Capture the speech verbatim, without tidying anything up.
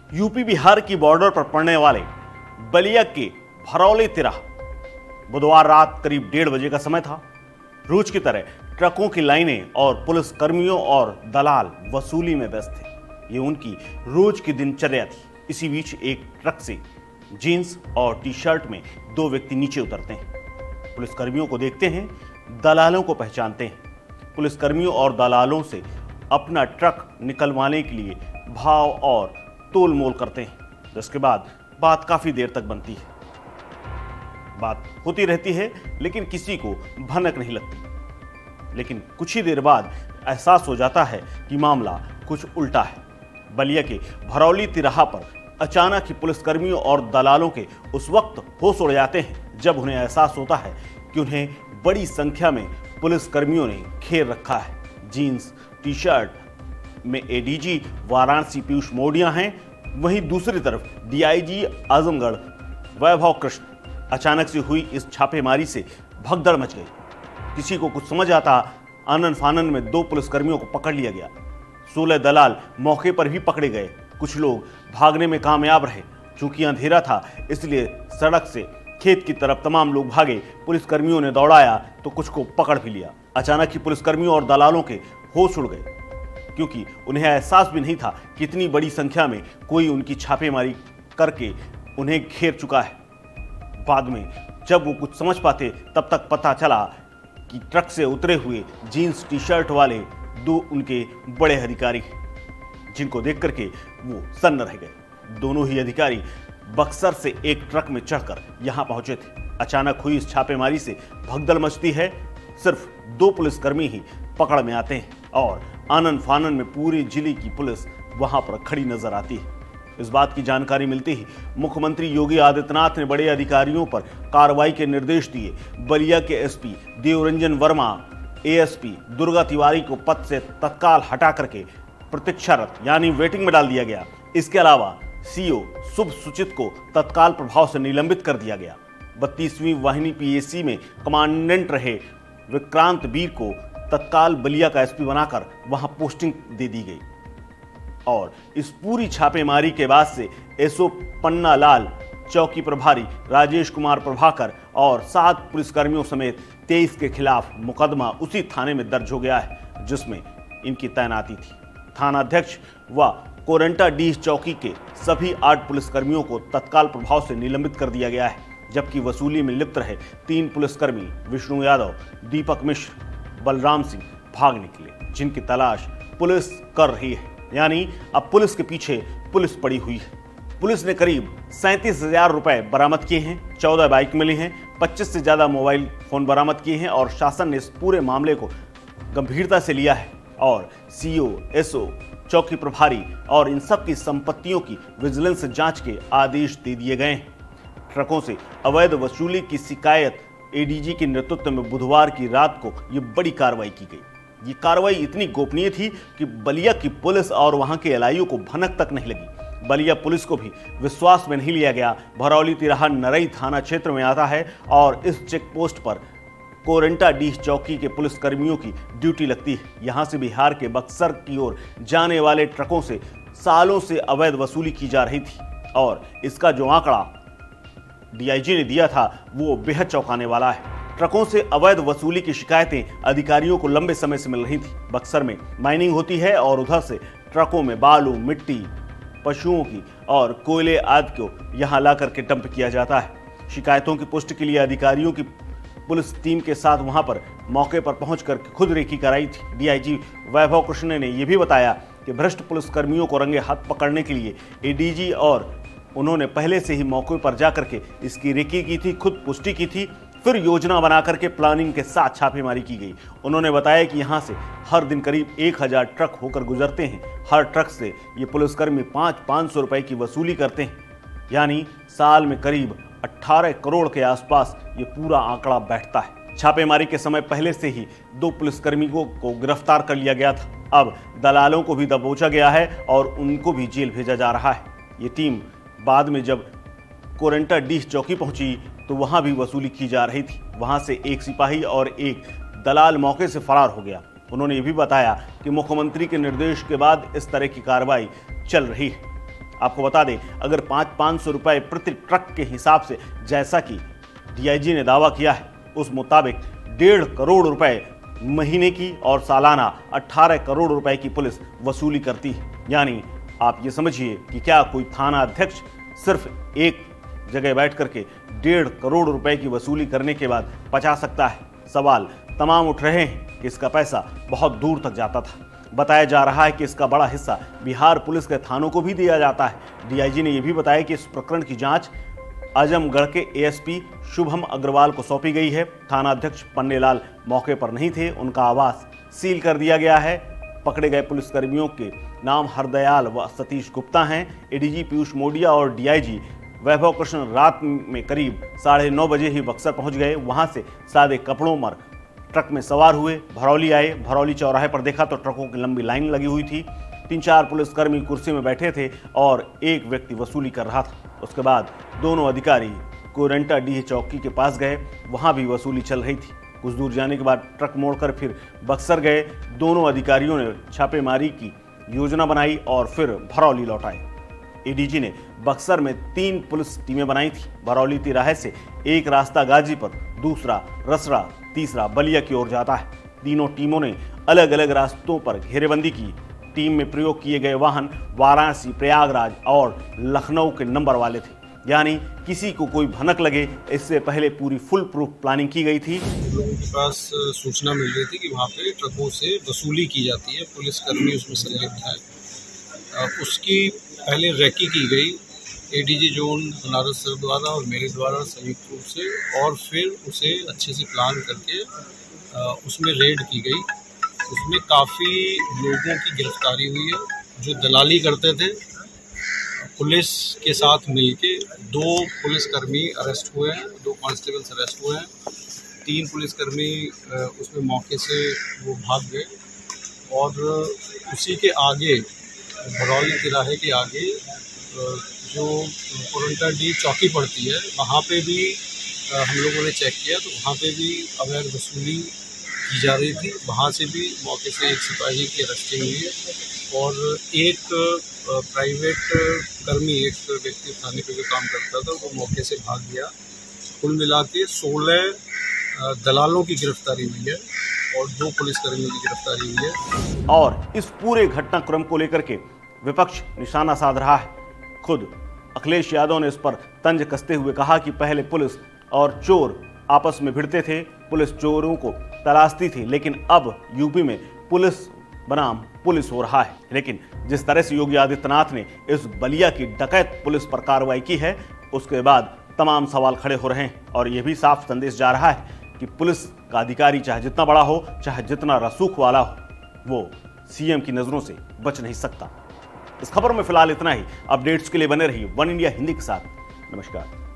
UP Bihar की border पर पड़ने वाले बलिया के भरौली तिराह बुधवार रात करीब डेढ़ बजे का समय था। रोज की तरह ट्रकों की लाइनें और पुलिस कर्मियों और दलाल वसूली में व्यस्त थे। ये उनकी रोज की दिनचर्या थी। इसी बीच एक ट्रक से जीन्स और टी शर्ट में दो व्यक्ति नीचे उतरते हैं। पुलिस कर्मियों को देखते हैं, दलालों को पहचानते हैं। पुलिस कर्मियों और दलालों से अपना ट्रक निकलवाने के लिए भाव और तोल मोल करते हैं, जिसके बाद बात काफी देर तक बनती है। बात होती रहती है लेकिन किसी को भनक नहीं लगती। लेकिन कुछ ही देर बाद एहसास हो जाता है कि मामला कुछ उल्टा है। बलिया के भरौली तिराहा पर अचानक ही पुलिसकर्मियों और दलालों के उस वक्त होश उड़ जाते हैं जब उन्हें एहसास होता है कि उन्हें बड़ी संख्या में पुलिसकर्मियों ने घेर रखा है। जीन्स टी शर्ट में एडीजी वाराणसी पीयूष मोडिया हैं, वहीं दूसरी तरफ डीआईजी आजमगढ़ वैभव कृष्ण। अचानक से हुई इस छापेमारी से भगदड़ मच गई। किसी को कुछ समझ आता, आनन फानन में दो पुलिसकर्मियों को पकड़ लिया गया। सोलह दलाल मौके पर भी पकड़े गए। कुछ लोग भागने में कामयाब रहे। चूंकि अंधेरा था इसलिए सड़क से खेत की तरफ तमाम लोग भागे। पुलिसकर्मियों ने दौड़ाया तो कुछ को पकड़ भी लिया। अचानक ही पुलिसकर्मियों और दलालों के होश उड़ गए, क्योंकि उन्हें एहसास भी नहीं था कि इतनी बड़ी संख्या में कोई उनकी छापेमारी करके उन्हें घेर चुका है। बाद में जब वो कुछ समझ पाते तब तक पता चला कि ट्रक से उतरे हुए जीन्स टी शर्ट वाले दो उनके बड़े अधिकारी, जिनको देख करके वो सन्न रह गए। दोनों ही अधिकारी बक्सर से एक ट्रक में चढ़कर यहां पहुंचे थे। अचानक हुई इस छापेमारी से भगदड़ मचती है। सिर्फ दो पुलिसकर्मी ही पकड़ में आते हैं और आनन फानन में पूरी जिले की पुलिस वहां पर खड़ी नजर आती है। इस बात की जानकारी मिलते ही मुख्यमंत्री योगी आदित्यनाथ ने बड़े अधिकारियों पर कार्रवाई के निर्देश दिए। बलिया के एसपी देवरंजन वर्मा, एएसपी दुर्गा तिवारी को पद से तत्काल हटा करके प्रतीक्षारत यानी वेटिंग में डाल दिया गया। इसके अलावा सीओ शुभ सूचित को तत्काल प्रभाव से निलंबित कर दिया गया। बत्तीसवीं वाहिनी पीएसी में कमांडेंट रहे विक्रांत वीर को तत्काल बलिया का एसपी बनाकर वहां पोस्टिंग दे दी गई। और इस पूरी छापेमारी के बाद से एसओ पन्ना लाल, चौकी प्रभारी राजेश कुमार प्रभाकर और सात पुलिसकर्मियों समेत तेईस के खिलाफ मुकदमा उसी थाने में दर्ज हो गया है जिसमें इनकी तैनाती थी। थानाध्यक्ष व कोरंटाडीह चौकी के सभी आठ पुलिसकर्मियों को तत्काल प्रभाव से निलंबित कर दिया गया है, जबकि वसूली में लिप्त रहे तीन पुलिसकर्मी विष्णु यादव, दीपक मिश्र, बलराम सिंह भाग निकले, जिनकी तलाश पुलिस कर रही है। यानी अब पुलिस के पीछे पुलिस पड़ी हुई है। पुलिस ने करीब सैंतीस हजार रुपए बरामद किए हैं, चौदह बाइक मिली हैं, पच्चीस से ज्यादा मोबाइल फोन बरामद किए हैं और शासन ने इस पूरे मामले को गंभीरता से लिया है और सीओ, एसओ, चौकी प्रभारी और इन सब की संपत्तियों की विजिलेंस जांच के आदेश दे दिए गए हैं। ट्रकों से अवैध वसूली की शिकायत एडीजी के नेतृत्व में बुधवार की रात को ये बड़ी कार्रवाई की गई। ये कार्रवाई इतनी गोपनीय थी कि बलिया की पुलिस और वहां के एलआईओ को भनक तक नहीं लगी। बलिया पुलिस को भी विश्वास में नहीं लिया गया। भरौली तिराहा नरई थाना क्षेत्र में आता है और इस चेक पोस्ट पर कोरंटाडीह चौकी के पुलिसकर्मियों की ड्यूटी लगती है। यहां से बिहार के बक्सर की ओर जाने वाले ट्रकों से सालों से अवैध वसूली की जा रही थी और इसका जो आंकड़ा डीआईजी ने दिया था वो बेहद चौंकाने वाला है। ट्रकों से अवैध वसूली की शिकायतें अधिकारियों को लंबे समय से मिल रही थी। बक्सर में माइनिंग होती है और उधर से ट्रकों में बालू, मिट्टी, पशुओं की और कोयले आदि को यहां ला करके डंप किया जाता है। शिकायतों की पुष्टि के लिए अधिकारियों की पुलिस टीम के साथ वहां पर मौके पर पहुंचकर खुद रेकी कराई थी। डीआईजी वैभव कृष्ण ने यह भी बताया कि भ्रष्ट पुलिसकर्मियों को रंगे हाथ पकड़ने के लिए एडीजी और उन्होंने पहले से ही मौके पर जाकर के इसकी रेकी की थी, खुद पुष्टि की थी, फिर योजना बनाकर के प्लानिंग के साथ छापेमारी की गई। उन्होंने बताया कि यहां से हर दिन करीब एक हजार ट्रक होकर गुजरते हैं। हर ट्रक से ये पुलिसकर्मी पाँच पाँच सौ रुपए की वसूली करते हैं, यानी साल में करीब अठारह करोड़ के आसपास ये पूरा आंकड़ा बैठता है। छापेमारी के समय पहले से ही दो पुलिसकर्मियों को गिरफ्तार कर लिया गया था। अब दलालों को भी दबोचा गया है और उनको भी जेल भेजा जा रहा है। ये टीम बाद में जब कोरंटाडीह चौकी पहुंची तो वहां भी वसूली की जा रही थी। वहां से एक सिपाही और एक दलाल मौके से फरार हो गया। उन्होंने ये भी बताया कि मुख्यमंत्री के निर्देश के बाद इस तरह की कार्रवाई चल रही है। आपको बता दें, अगर पाँच पाँच सौ रुपए प्रति ट्रक के हिसाब से जैसा कि डीआईजी ने दावा किया है, उस मुताबिक डेढ़ करोड़ रुपए महीने की और सालाना अठारह करोड़ रुपए की पुलिस वसूली करती है। यानी आप ये समझिए कि क्या कोई थाना अध्यक्ष सिर्फ एक जगह बैठ करके डेढ़ करोड़ रुपए की वसूली करने के बाद पचा सकता है। सवाल तमाम उठ रहे हैं कि इसका पैसा बहुत दूर तक जाता था। बताया जा रहा है कि इसका बड़ा हिस्सा बिहार पुलिस के थानों को भी दिया जाता है। डीआईजी ने यह भी बताया कि इस प्रकरण की जांच आजमगढ़ के एएसपी शुभम अग्रवाल को सौंपी गई है। थाना अध्यक्ष पन्नेलाल मौके पर नहीं थे, उनका आवास सील कर दिया गया है। पकड़े गए पुलिसकर्मियों के नाम हरदयाल व सतीश गुप्ता हैं। एडीजी पीयूष मोडिया और डीआईजी वैभव कृष्ण रात में करीब साढ़े नौ बजे ही बक्सर पहुंच गए। वहां से सादे कपड़ों में ट्रक में सवार हुए, भरौली आए। भरौली चौराहे पर देखा तो ट्रकों की लंबी लाइन लगी हुई थी। तीन चार पुलिसकर्मी कुर्सी में बैठे थे और एक व्यक्ति वसूली कर रहा था। उसके बाद दोनों अधिकारी कोरंटा डीह चौकी के पास गए, वहां भी वसूली चल रही थी। कुछ दूर जाने के बाद ट्रक मोड़कर फिर बक्सर गए। दोनों अधिकारियों ने छापेमारी की योजना बनाई और फिर भरौली लौट आए। एडीजी ने बक्सर में तीन पुलिस टीमें बनाई थी। भरौली तिराहे से एक रास्ता गाजीपुर, दूसरा रसड़ा, तीसरा बलिया की ओर जाता है। तीनों टीमों ने अलग अलग रास्तों पर घेरेबंदी की। टीम में प्रयोग किए गए वाहन वाराणसी, प्रयागराज और लखनऊ के नंबर वाले थे। यानी किसी को कोई भनक लगे, इससे पहले पूरी फुल प्रूफ प्लानिंग की गई थी। लोगों के पास सूचना मिल रही थी कि वहाँ पे ट्रकों से वसूली की जाती है, पुलिसकर्मी उसमें संलिप्त है। उसकी पहले रैकी की गई एडीजी जोन बनारस सर द्वारा और मेरे द्वारा संयुक्त रूप से, और फिर उसे अच्छे से प्लान करके उसमें रेड की गई। उसमें काफ़ी लोगों की गिरफ्तारी हुई है जो दलाली करते थे। पुलिस के साथ मिलके दो पुलिसकर्मी अरेस्ट हुए हैं, दो कांस्टेबल्स अरेस्ट हुए हैं। तीन पुलिसकर्मी उसमें मौके से वो भाग गए। और उसी के आगे भरौली तिराहे के आगे जो कोरंटा डी चौकी पड़ती है, वहाँ पे भी हम लोगों ने चेक किया तो वहाँ पे भी अवैध वसूली की जा रही थी। वहाँ से भी मौके से एक सिपाही की अरेस्टिंग हुई है और एक प्राइवेट कर्मी, एक व्यक्ति थाने पे जो काम करता था, वो मौके से भाग गया। कुल मिला के सोलह दलालों की गिरफ्तारी हुई है और दो पुलिसकर्मियों की गिरफ्तारी हुई है। और इस पूरे घटनाक्रम को लेकर के विपक्ष निशाना साध रहा है। खुद अखिलेश यादव ने इस पर तंज कसते हुए कहा कि पहले पुलिस और चोर आपस में भिड़ते थे, पुलिस चोरों को तलाशती थी, लेकिन अब यूपी में पुलिस बनाम पुलिस हो रहा है। लेकिन जिस तरह से योगी आदित्यनाथ ने इस बलिया की डकैत पुलिस पर कार्रवाई की है, उसके बाद तमाम सवाल खड़े हो रहे हैं और यह भी साफ संदेश जा रहा है कि पुलिस का अधिकारी चाहे जितना बड़ा हो, चाहे जितना रसूख वाला हो, वो सीएम की नजरों से बच नहीं सकता। इस खबर में फिलहाल इतना ही। अपडेट्स के लिए बने रहिए वन इंडिया हिंदी के साथ। नमस्कार।